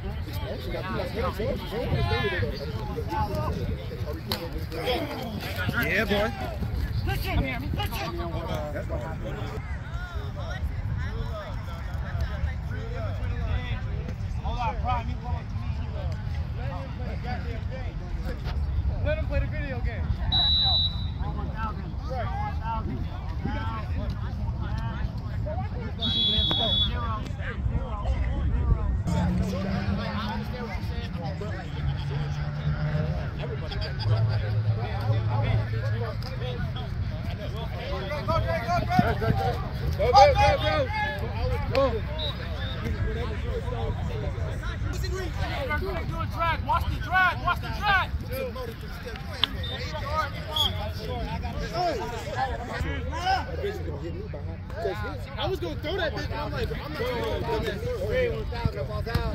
Yeah, boy. Let him play the video game. Watch the drag, watch the drag. I was going to throw that bitch, and I'm like, I'm not going to throw that. 1,000 balls out.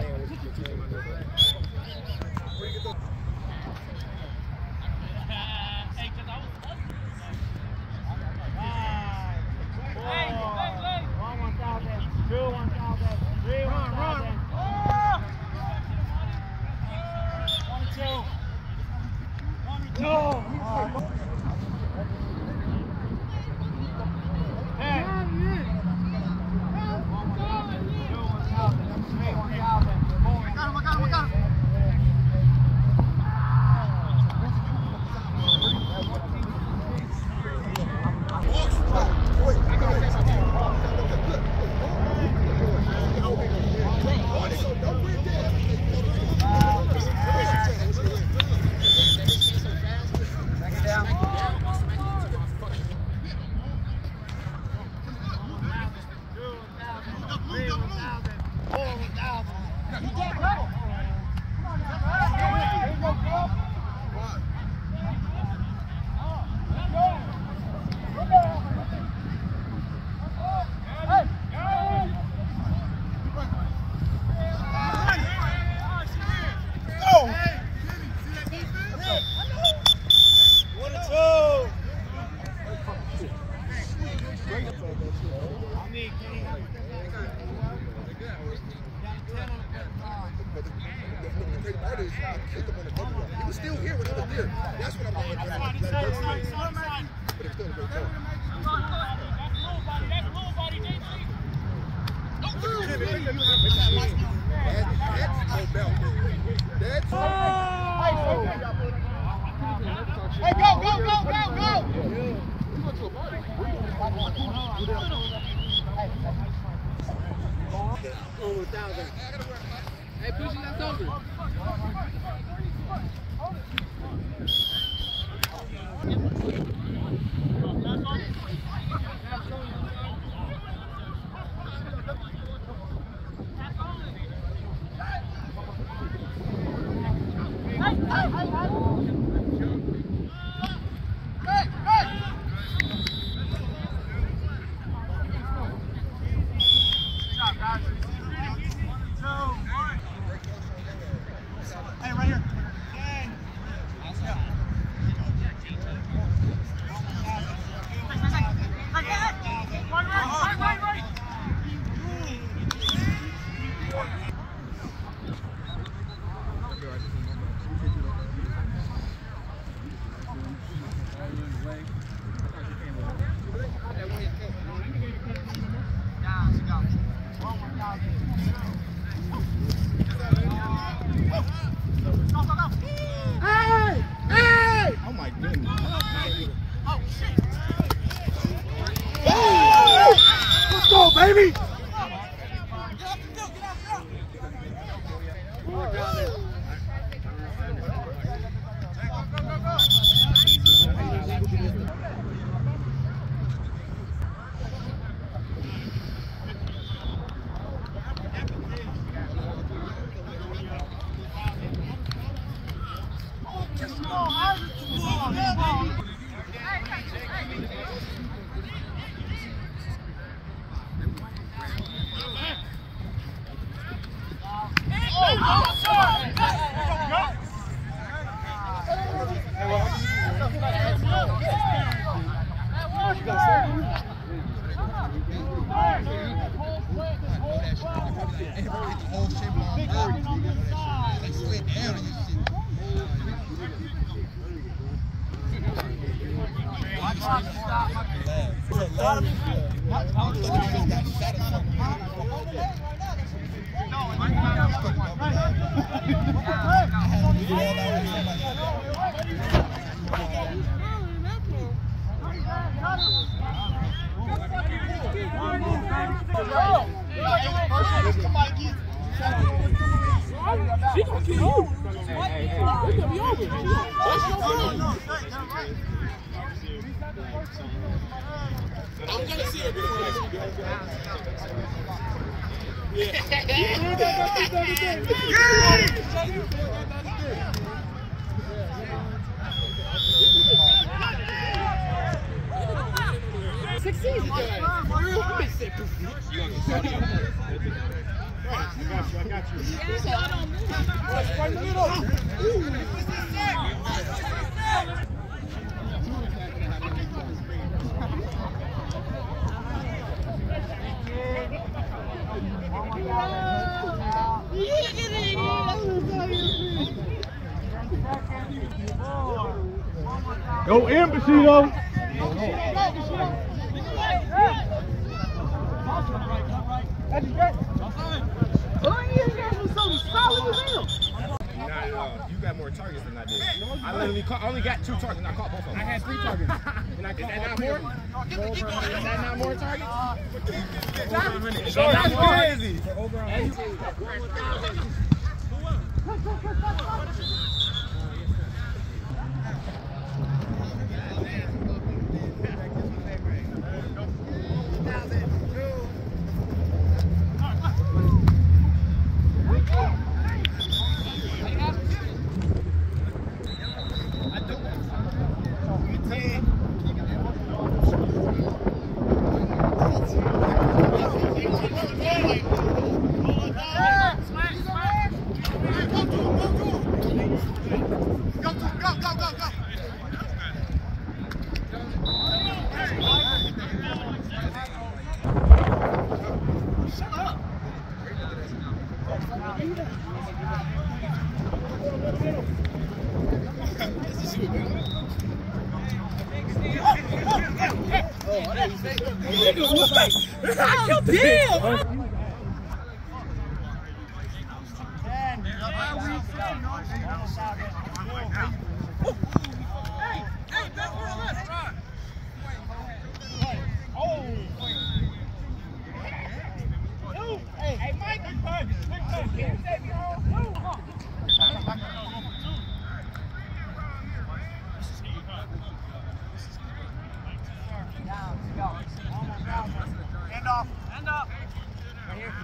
He was still here when he was there. That's what I'm saying. But it's still a great goal. That's no belt. That's hey, go! Hey, push it left over. Baby! And bro, it's the whole shape on bird. Like slid down and you shit. She gonna kill you. It's gonna be over. I'm gonna see it before Six seasons. I got you. Right in the middle. Go in, Bushido. Not at all. You got more targets than I did. I literally I only got 2 targets and I caught both of them. I had 3 targets. And I caught all 3 of them. Is that not more targets? That's crazy. I killed him! Hand up. Right here.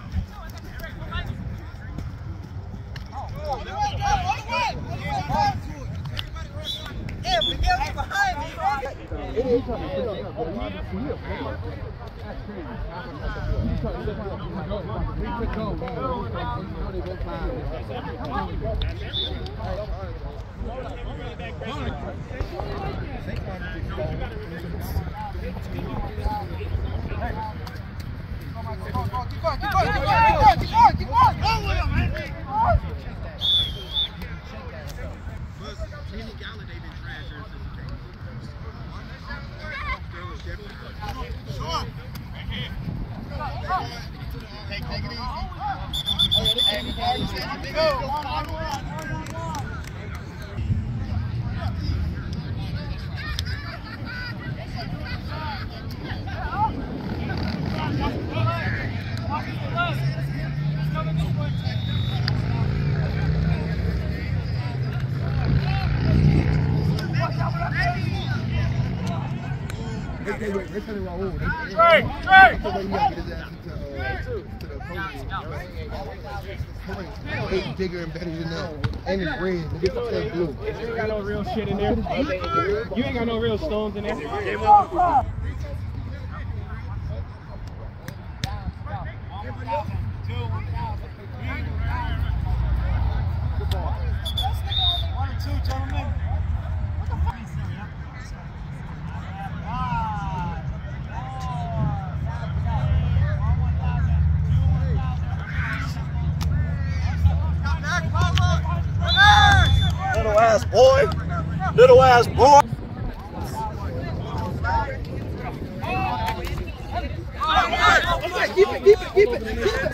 It's bigger and better than that. And it's red. It's blue. You ain't got no real shit in there. You ain't got no real stones in there. ass boy. Little ass boy. Keep it.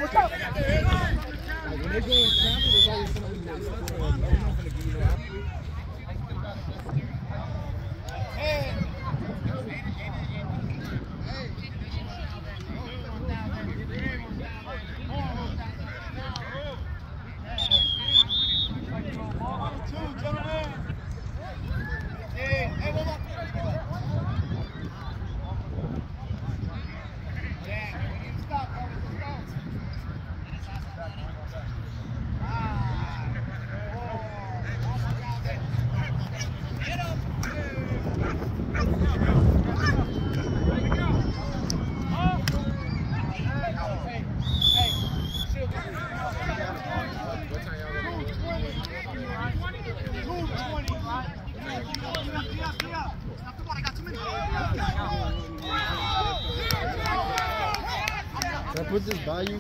Can I put this by you?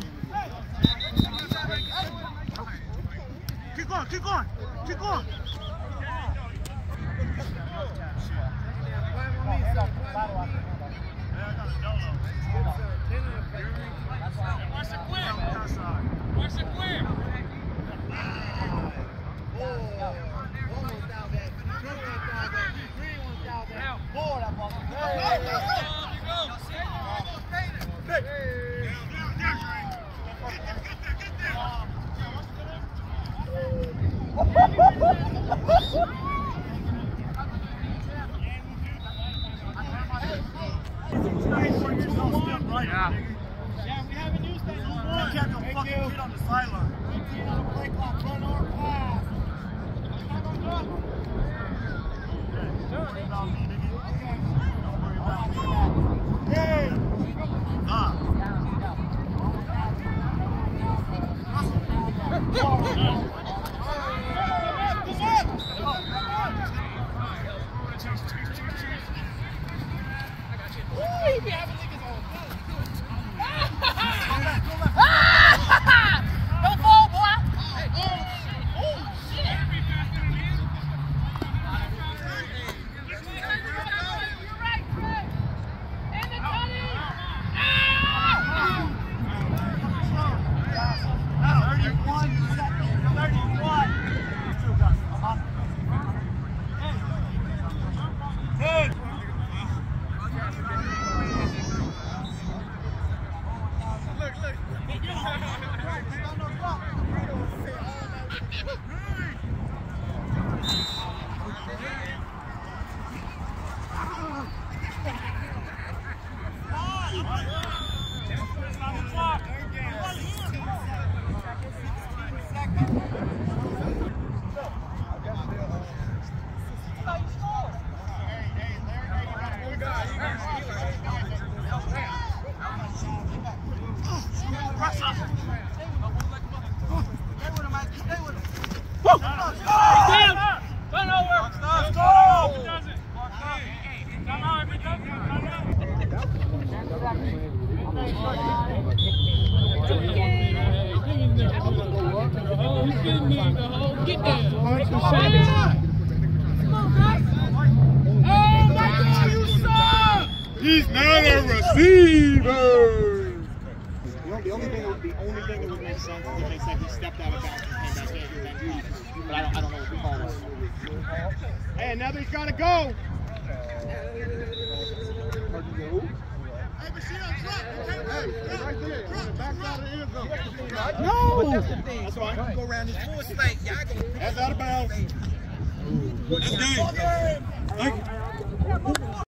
Keep going. He's not a receiver. The only thing that would make sense is if they said he stepped out of bounds and came back in. But I don't know what the call was. Hey, another's got to go. No! That's fine. Go around this full slate. That's out of bounds. That's good.